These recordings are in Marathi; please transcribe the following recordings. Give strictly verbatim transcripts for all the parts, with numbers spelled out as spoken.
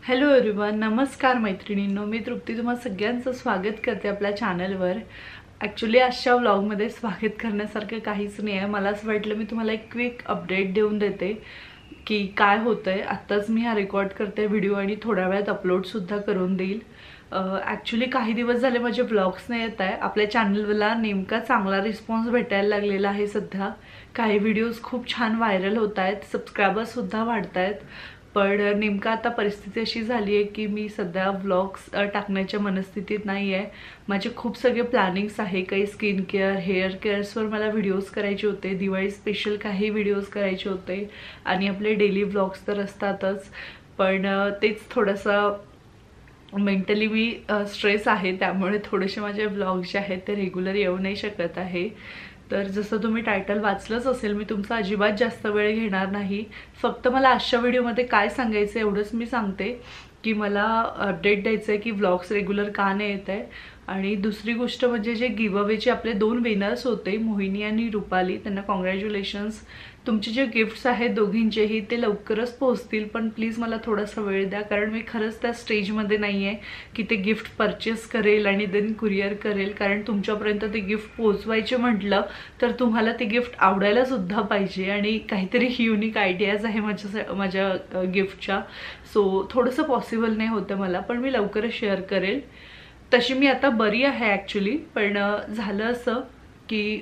हॅलो एव्हरीवन, नमस्कार मैत्रिणींनो. मी तृप्ती तुम्हा सगळ्यांचं स्वागत करते आपल्या चॅनलवर. ॲक्च्युली आजच्या व्लॉगमध्ये स्वागत करण्यासारखं काहीच नाही आहे. मला असं वाटलं मी तुम्हाला एक क्विक अपडेट देऊन देते की काय होतं आहे. आत्ताच मी हा रेकॉर्ड करते व्हिडिओ आणि थोड्या वेळात अपलोडसुद्धा करून देईल. ॲक्च्युली काही दिवस झाले माझे व्लॉग्स नाही येत आहे. आपल्या चॅनलला नेमका चांगला रिस्पॉन्स भेटायला लागलेला आहे सध्या. काही व्हिडिओज खूप छान व्हायरल होत आहेत, सबस्क्रायबर्ससुद्धा वाढत आहेत. पण नेमका आता परिस्थिती अशी झाली आहे की मी सध्या व्लॉग्स टाकण्याच्या मनस्थितीत नाही आहे. माझे खूप सगळे प्लॅनिंग्स आहे. काही स्किन केअर, हेअर केअर्सवर मला व्हिडिओज करायचे होते. दिवाळी स्पेशल काही व्हिडिओज करायचे होते आणि आपले डेली व्लॉग्स तर असतातच. पण तेच थोडंसं मेंटली मी स्ट्रेस आहे, त्यामुळे थोडेसे माझे व्लॉग्स जे आहेत ते रेग्युलर येऊ नाही शकत आहे. तर जसं तुम्ही टायटल वाचलंच असेल, मी तुमचा अजिबात जास्त वेळ घेणार नाही. फक्त मला आजच्या व्हिडिओमध्ये काय सांगायचं एवढंच मी सांगते की मला अपडेट द्यायचं आहे की व्लॉग्स रेग्युलर का नाही येत आहे. आणि दुसरी गोष्ट म्हणजे जे गिव्हअवेचे आपले दोन विनर्स होते, मोहिनी आणि रुपाली, त्यांना कॉंग्रॅच्युलेशन्स. तुमचे जे गिफ्ट्स आहेत दोघींचेही ते लवकरच पोहोचतील, पण प्लीज मला थोडासा वेळ द्या, कारण मी खरंच त्या स्टेजमध्ये नाही आहे की ते गिफ्ट परचेस करेल आणि देन कुरिअर करेल. कारण तुमच्यापर्यंत ते गिफ्ट पोहोचवायचे म्हटलं तर तुम्हाला ते गिफ्ट आवडायला सुद्धा पाहिजे आणि काहीतरी युनिक आयडियाज आहे माझ्या माझ्या गिफ्टच्या. सो थोडंसं पॉसिबल नाही होतं मला, पण मी लवकरच शेअर करेल. तशी मी आता बरी आहे ॲक्च्युली. पण झालं असं की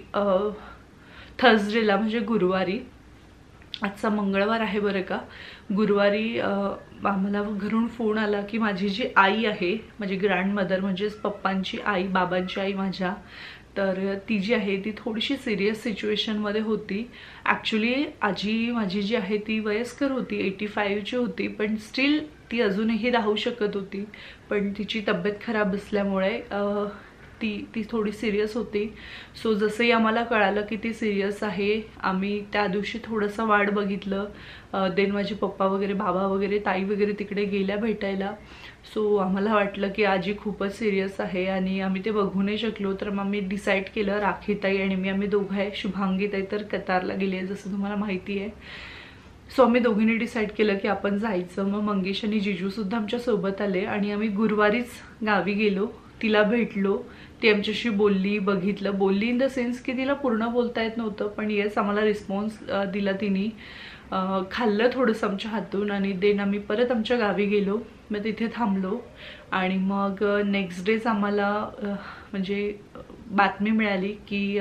थर्सडेला म्हणजे गुरुवारी, आजचा मंगळवार आहे बरं का, गुरुवारी आम्हाला घरून फोन आला की माझी जी आई आहे, माझी ग्रँडमदर म्हणजेच पप्पांची आई, बाबांची आई माझ्या, तर ती जी आहे ती थोडीशी सिरियस सिच्युएशनमध्ये होती. ॲक्च्युली आजी माझी जी आहे ती वयस्कर होती, एटी फाईव्हची होती, पण स्टील ती अजूनही राहू शकत होती. पण तिची तब्येत खराब असल्यामुळे ती ती थोडी सिरियस होती. सो जसंही आम्हाला कळालं की ती सिरियस आहे, आम्ही त्या दिवशी थोडंसं वाट बघितलं. देन माझे पप्पा वगैरे, बाबा वगैरे, ताई वगैरे तिकडे गेल्या भेटायला. सो आम्हाला वाटलं की आजी खूपच सिरियस आहे आणि आम्ही ते बघू नाही शकलो. तर मग मी डिसाईड केलं, राखीताई आणि मी, आम्ही दोघं आहे. शुभांगीताई तर कतारला गेली आहे जसं तुम्हाला माहिती आहे. सो आम्ही दोघींनी डिसाईड केलं की आपण जायचं. मग मंगेश आणि जिजूसुद्धा आमच्यासोबत आले आणि आम्ही गुरुवारीच गावी गेलो. तिला भेटलो, ती आमच्याशी बोलली, बघितलं. बोलली इन द सेन्स की तिला पूर्ण बोलता येत नव्हतं, पण येस आम्हाला रिस्पॉन्स दिला तिने. खाल्लं थोडंसं आमच्या हातून आणि देन आम्ही परत आमच्या गावी गेलो. मग तिथे थांबलो आणि मग नेक्स्ट डेज आम्हाला म्हणजे बातमी मिळाली की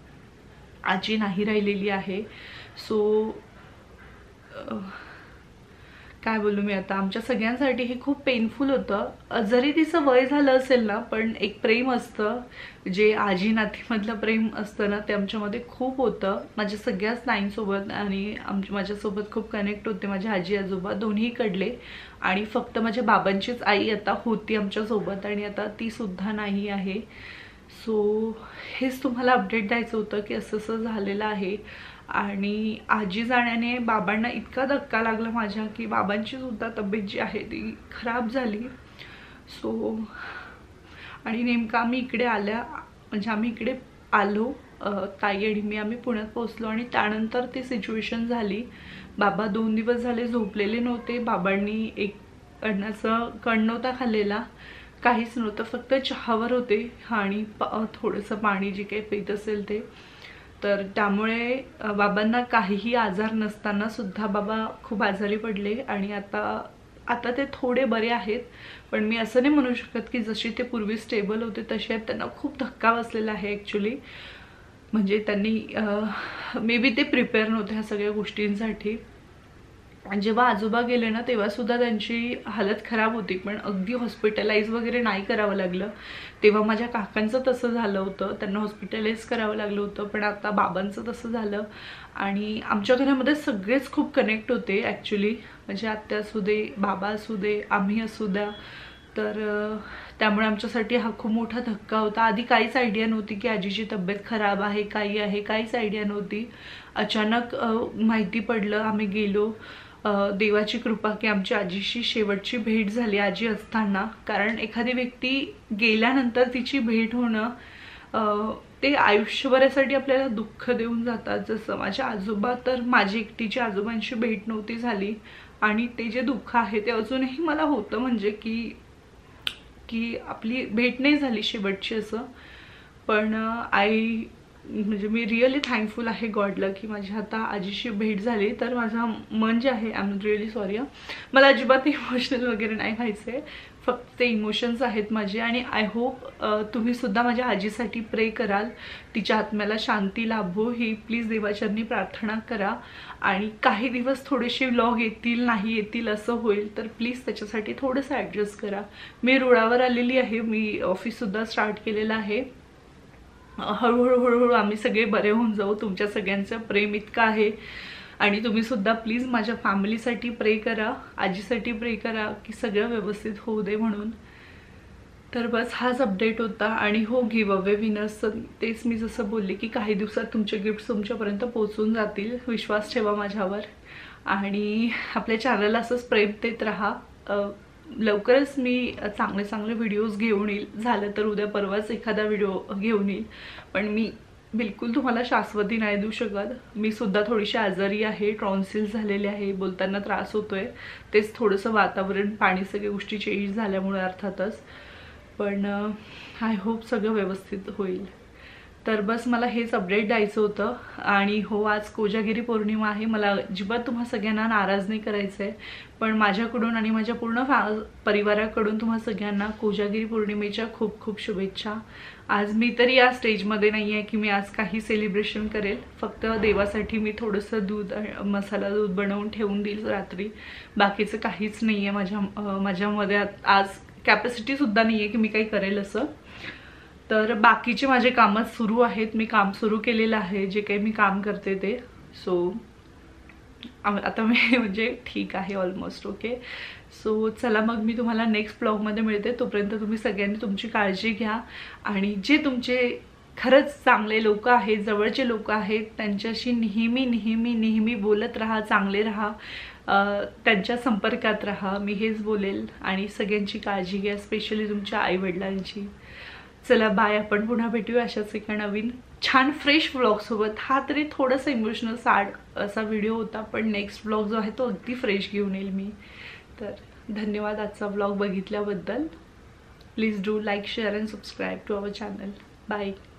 आजी नाही राहिलेली आहे. सो काय बोलू मी आता, आमच्या सगळ्यांसाठी हे खूप पेनफुल होतं. जरी तिचं वय झालं असेल ना, पण एक प्रेम असतं जे आजी नातीमधलं प्रेम असतं ना, ते आमच्यामध्ये खूप होतं. माझ्या सगळ्याच नाईंसोबत आणि आमच्या माझ्यासोबत खूप कनेक्ट होते माझे आजी आजोबा दोन्हीकडले. आणि फक्त माझ्या बाबांचीच आई आता होती आमच्यासोबत आणि आता ती सुद्धा नाही आहे. सो हेच तुम्हाला अपडेट द्यायचं होतं की असं असं झालेलं आहे. आणि आजी जाण्याने बाबांना इतका धक्का लागला माझ्या की बाबांची सुद्धा तब्येत जी आहे ती खराब झाली. सो आणि नेमकं आम्ही इकडे आल्या म्हणजे आम्ही इकडे आलो, ताई आणि मी, आम्ही पुण्यात पोचलो आणि त्यानंतर ती सिच्युएशन झाली. बाबा दोन दिवस झाले झोपलेले नव्हते. बाबांनी एक अन्नाचं कण नव्हता खाल्लेला, काहीच नव्हतं, फक्त चहावर होते आणि थोडंसं पाणी जे काही पीत असेल ते. तर त्यामुळे बाबांना काहीही आजार नसताना सुद्धा बाबा खूप आजारी पडले आणि आता आता ते थोडे बरे आहेत. पण मी असं नाही म्हणू शकत की जशी ते पूर्वी स्टेबल होते तसे आहेत. त्यांना खूप धक्का बसलेला आहे ॲक्च्युली. म्हणजे त्यांनी मे बी ते प्रिपेअर नव्हते ह्या सगळ्या गोष्टींसाठी. जेव्हा आजोबा गेले ना तेव्हा सुद्धा त्यांची हालत खराब होती, पण अगदी हॉस्पिटलाइज वगैरे नाही करावं लागलं. तेव्हा माझ्या काकांचं तसं झालं होतं, त्यांना हॉस्पिटलाइज करावं लागलं होतं. पण आता बाबांचं तसं झालं. आणि आमच्या घरामध्ये सगळेच खूप कनेक्ट होते ॲक्च्युली, म्हणजे आत्या असू दे, बाबा असू दे, आम्ही असू द्या. तर त्यामुळे आमच्यासाठी हा खूप मोठा धक्का होता. आधी काहीच आयडिया नव्हती की आजीची तब्येत खराब आहे, काही आहे, काहीच आयडिया नव्हती. अचानक माहिती पडलं, आम्ही गेलो. देवाची कृपा की आमच्या आजीशी शेवटची भेट झाली आजी असताना. कारण एखादी व्यक्ती गेल्यानंतर तिची भेट होणं ते आयुष्यभरासाठी आपल्याला दुःख देऊन जातात. जसं माझ्या आजोबा, तर माझी एकटीची आजोबांशी भेट नव्हती झाली आणि ते जे दुःख आहे ते अजूनही मला होतं, म्हणजे की की आपली भेट नाही झाली शेवटची असं. पण आय म्हणजे मी रिअली थँकफुल आहे गॉडला की माझी आता आजीशी भेट झाली. तर माझं मन जे आहे, आय एम रिअली सॉरी, मला अजिबात इमोशनल वगैरे नाही व्हायचं आहे, फक्त ते इमोशन्स आहेत माझे. आणि आय होप तुम्ही सुद्धा माझ्या आजीसाठी प्रे कराल, तिच्या आत्म्याला शांती लाभो ही प्लीज देवाचरणी प्रार्थना करा. आणि काही दिवस थोडेसे व्लॉग येतील नाही येतील असं होईल, तर प्लीज त्याच्यासाठी थोडंसं ॲडजस्ट करा. मी रुळावर आलेली आहे, मी ऑफिससुद्धा स्टार्ट केलेलं आहे. हळूहळू हळूहळू आम्ही सगळे बरे होऊन जाऊ. तुमच्या सगळ्यांचं प्रेम इतकं आहे. आणि तुम्ही सुद्धा प्लीज माझ्या फॅमिलीसाठी प्रे करा, आजीसाठी प्रे करा की सगळं व्यवस्थित होऊ दे म्हणून. तर बस हाच अपडेट होता. आणि हो, गिव अवे विनर्सचं तेच मी जसं बोलले की काही दिवसात तुमचे गिफ्ट्स तुमच्यापर्यंत पोहोचून जातील. विश्वास ठेवा माझ्यावर आणि आपल्या चॅनलला असंच प्रेम देत राहा. लवकरच मी चांगले चांगले व्हिडिओज घेऊन येईल. झालं तर उद्या परवाच एखादा व्हिडिओ घेऊन येईल. पण मी बिलकुल तुम्हाला शाश्वती नाही देऊ शकत. मी सुद्धा थोडीशी आजारी आहे, ट्रॉन्सिल्स झालेले आहे, बोलताना त्रास होतोय. तेच थोडंसं वातावरण, पाणी, सगळ्या गोष्टी चेंज झाल्यामुळे अर्थातच. पण आय होप सगळं व्यवस्थित होईल. तर बस मला हेच अपडेट द्यायचं होतं. आणि हो, आज कोजागिरी पौर्णिमा आहे. मला अजिबात तुम्हा सगळ्यांना नाराज नाही करायचं आहे, पण माझ्याकडून आणि माझ्या पूर्ण फॅ परिवाराकडून तुम्हा सगळ्यांना कोजागिरी पौर्णिमेच्या खूप खूप शुभेच्छा. आज मी तरी या स्टेजमध्ये नाही आहे की मी आज काही सेलिब्रेशन करेल. फक्त देवासाठी मी थोडंसं दूध, मसाला दूध बनवून ठेवून देईल रात्री. बाकीचं काहीच नाही आहे माझ्या माझ्यामध्ये आज कॅपॅसिटीसुद्धा नाही आहे की मी काही करेल असं. तर बाकीचे माझे कामं सुरू आहेत, मी काम सुरू केलेलं आहे, जे काही मी काम करते ते. सो आता मी म्हणजे ठीक आहे ऑलमोस्ट ओके. सो चला मग मी तुम्हाला नेक्स्ट ब्लॉगमध्ये मिळते. तोपर्यंत तुम्ही सगळ्यांनी तुमची काळजी घ्या. आणि जे तुमचे खरंच चांगले लोक आहेत, जवळचे लोक आहेत, त्यांच्याशी नेहमी नेहमी नेहमी बोलत राहा, चांगले राहा, त्यांच्या संपर्कात राहा. मी हेच बोलेल. आणि सगळ्यांची काळजी घ्या, स्पेशली तुमच्या आईवडिलांची. चला बाय, आपण पुन्हा भेटूया अशाच एका नवीन छान फ्रेश व्लॉगसोबत. हा तरी थोडासा इमोशनल सॅड असा व्हिडिओ होता, पण नेक्स्ट व्लॉग जो आहे तो अगदी फ्रेश घेऊन येईल मी. तर धन्यवाद आजचा व्लॉग बघितल्याबद्दल. Please do like, share and subscribe to our channel. Bye.